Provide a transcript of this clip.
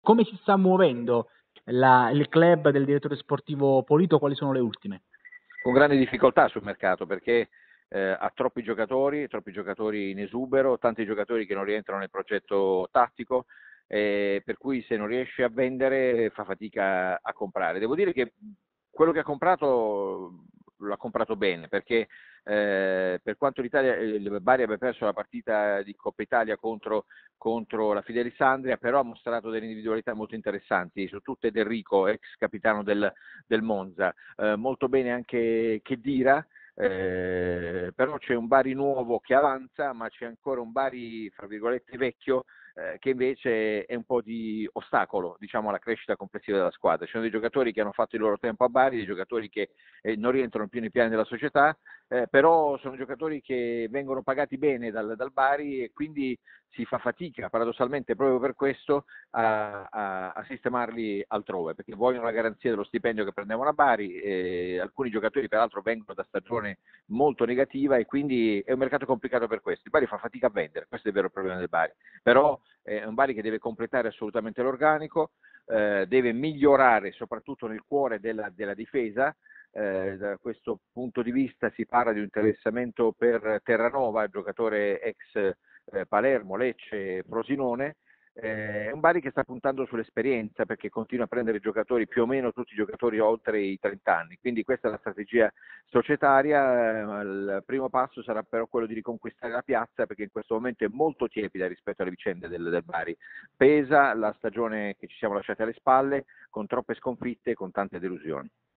come si sta muovendo il club del direttore sportivo Polito, quali sono le ultime? Con grande difficoltà sul mercato perché ha troppi giocatori in esubero, tanti giocatori che non rientrano nel progetto tattico, per cui se non riesce a vendere fa fatica a comprare. Devo dire che quello che ha comprato l'ha comprato bene perché per quanto il Bari abbia perso la partita di Coppa Italia contro la Fidelisandria, però ha mostrato delle individualità molto interessanti, su tutte Enrico, ex capitano del Monza, molto bene anche Khedira, però c'è un Bari nuovo che avanza, ma c'è ancora un Bari, fra virgolette, vecchio, che invece è un po' di ostacolo, diciamo, alla crescita complessiva della squadra. Ci sono dei giocatori che hanno fatto il loro tempo a Bari, dei giocatori che non rientrano più nei piani della società, però sono giocatori che vengono pagati bene dal Bari e quindi si fa fatica, paradossalmente, proprio per questo, a sistemarli altrove, perché vogliono la garanzia dello stipendio che prendevano a Bari, alcuni giocatori peraltro vengono da stagione molto negativa e quindi è un mercato complicato per questo. Il Bari fa fatica a vendere, questo è il vero problema del Bari, però è un Bari che deve completare assolutamente l'organico, deve migliorare soprattutto nel cuore della difesa. Da questo punto di vista si parla di un interessamento per Terranova, giocatore ex Palermo, Lecce, Frosinone. È un Bari che sta puntando sull'esperienza perché continua a prendere giocatori, più o meno tutti i giocatori oltre i 30 anni, quindi questa è la strategia societaria. Il primo passo sarà però quello di riconquistare la piazza perché in questo momento è molto tiepida rispetto alle vicende del Bari. Pesa la stagione che ci siamo lasciati alle spalle con troppe sconfitte e con tante delusioni.